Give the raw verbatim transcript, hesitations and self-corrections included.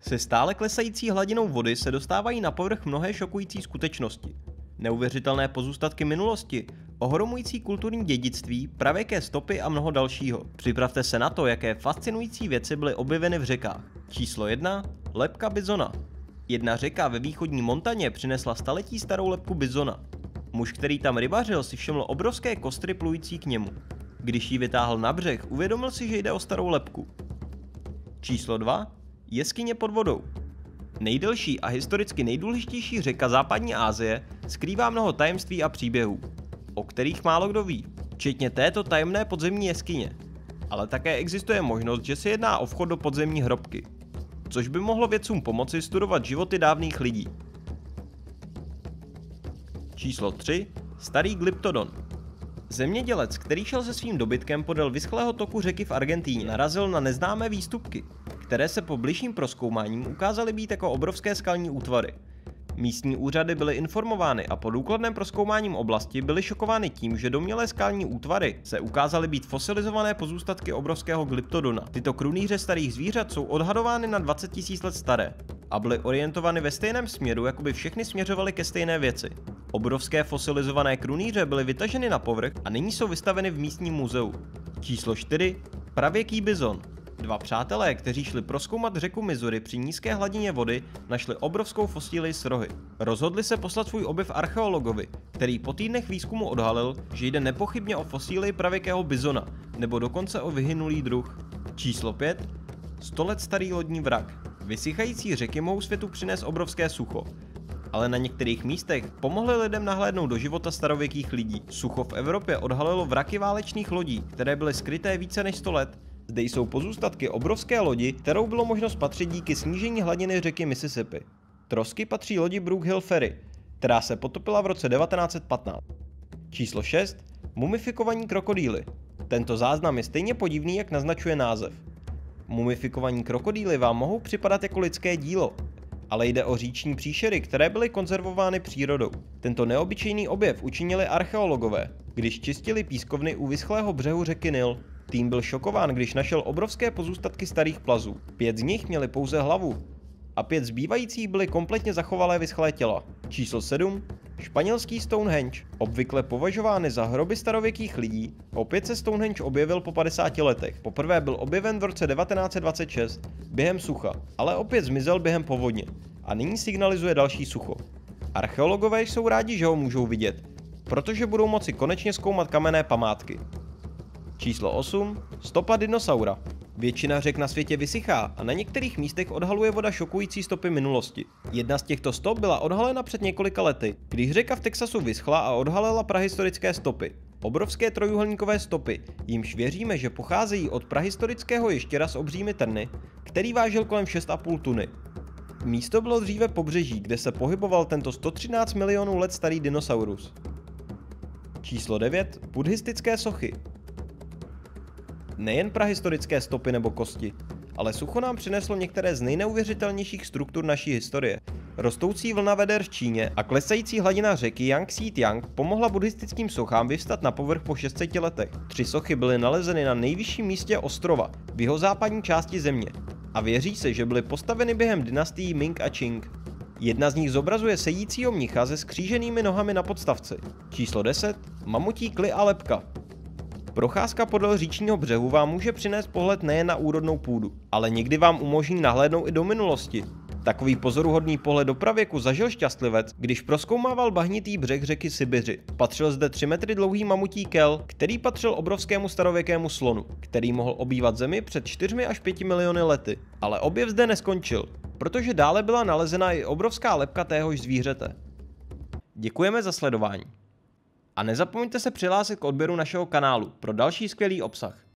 Se stále klesající hladinou vody se dostávají na povrch mnohé šokující skutečnosti. Neuvěřitelné pozůstatky minulosti, ohromující kulturní dědictví, pravěké stopy a mnoho dalšího. Připravte se na to, jaké fascinující věci byly objeveny v řekách. Číslo jedna. Lebka bizona. Jedna řeka ve východní Montaně přinesla staletí starou lebku bizona. Muž, který tam rybařil, si všiml obrovské kostry plující k němu. Když ji vytáhl na břeh, uvědomil si, že jde o starou lebku. Číslo dva. Jeskyně pod vodou. Nejdelší a historicky nejdůležitější řeka západní Asie skrývá mnoho tajemství a příběhů, o kterých málo kdo ví, včetně této tajemné podzemní jeskyně. Ale také existuje možnost, že se jedná o vchod do podzemní hrobky, což by mohlo vědcům pomoci studovat životy dávných lidí. Číslo tři. Starý Glyptodon. Zemědělec, který šel se svým dobytkem podél vyschlého toku řeky v Argentíně, narazil na neznámé výstupky, které se po bližším prozkoumáním ukázaly být jako obrovské skalní útvary. Místní úřady byly informovány a po důkladném prozkoumáním oblasti byly šokovány tím, že domnělé skalní útvary se ukázaly být fosilizované pozůstatky obrovského glyptodona. Tyto krunýře starých zvířat jsou odhadovány na dvacet tisíc let staré a byly orientovány ve stejném směru, jako by všechny směřovaly ke stejné věci. Obrovské fosilizované krunýře byly vytaženy na povrch a nyní jsou vystaveny v místním muzeu. Číslo čtyři. Pravěký bizon. Dva přátelé, kteří šli prozkoumat řeku Missouri při nízké hladině vody, našli obrovskou fosílii s rohy. Rozhodli se poslat svůj objev archeologovi, který po týdnech výzkumu odhalil, že jde nepochybně o fosílii pravěkého bizona, nebo dokonce o vyhynulý druh. Číslo pět. sto let starý lodní vrak. Vysychající řeky mohou světu přinést obrovské sucho, ale na některých místech pomohly lidem nahlédnout do života starověkých lidí. Sucho v Evropě odhalilo vraky válečných lodí, které byly skryté více než sto let. Zde jsou pozůstatky obrovské lodi, kterou bylo možno spatřit díky snížení hladiny řeky Mississippi. Trosky patří lodi Brook Hill Ferry, která se potopila v roce devatenáct set patnáct. Číslo šest. Mumifikovaní krokodýly. Tento záznam je stejně podivný, jak naznačuje název. Mumifikovaní krokodýly vám mohou připadat jako lidské dílo, ale jde o říční příšery, které byly konzervovány přírodou. Tento neobyčejný objev učinili archeologové, když čistili pískovny u vyschlého břehu řeky Nil. Tým byl šokován, když našel obrovské pozůstatky starých plazů. Pět z nich měly pouze hlavu a pět zbývajících byly kompletně zachovalé vyschlé těla. Číslo sedm. Španělský Stonehenge. Obvykle považovány za hroby starověkých lidí, opět se Stonehenge objevil po padesáti letech. Poprvé byl objeven v roce devatenáct set dvacet šest během sucha, ale opět zmizel během povodně a nyní signalizuje další sucho. Archeologové jsou rádi, že ho můžou vidět, protože budou moci konečně zkoumat kamenné památky. Číslo osm. Stopa dinosaura. Většina řek na světě vysychá a na některých místech odhaluje voda šokující stopy minulosti. Jedna z těchto stop byla odhalena před několika lety, když řeka v Texasu vyschla a odhalila prahistorické stopy. Obrovské trojúhelníkové stopy, jimž věříme, že pocházejí od prahistorického ještěra s obřími trny, který vážil kolem šest a půl tuny. Místo bylo dříve pobřeží, kde se pohyboval tento sto třináct milionů let starý dinosaurus. Číslo devět. Buddhistické sochy. Nejen prahistorické stopy nebo kosti, ale sucho nám přineslo některé z nejneuvěřitelnějších struktur naší historie. Rostoucí vlna veder v Číně a klesající hladina řeky Yangtze-Kiang pomohla buddhistickým sochám vyvstat na povrch po šesti stech letech. Tři sochy byly nalezeny na nejvyšším místě ostrova v jihozápadní části země a věří se, že byly postaveny během dynastií Ming a Qing. Jedna z nich zobrazuje sedícího mnicha se skříženými nohami na podstavci. Číslo deset. Mamutí kly a lebka. Procházka podél říčního břehu vám může přinést pohled nejen na úrodnou půdu, ale někdy vám umožní nahlédnout i do minulosti. Takový pozoruhodný pohled do pravěku zažil šťastlivec, když prozkoumával bahnitý břeh řeky Sibiři. Patřil zde tři metry dlouhý mamutí kel, který patřil obrovskému starověkému slonu, který mohl obývat zemi před čtyřmi až pěti miliony lety. Ale objev zde neskončil, protože dále byla nalezena i obrovská lebka téhož zvířete. Děkujeme za sledování. A nezapomeňte se přihlásit k odběru našeho kanálu pro další skvělý obsah.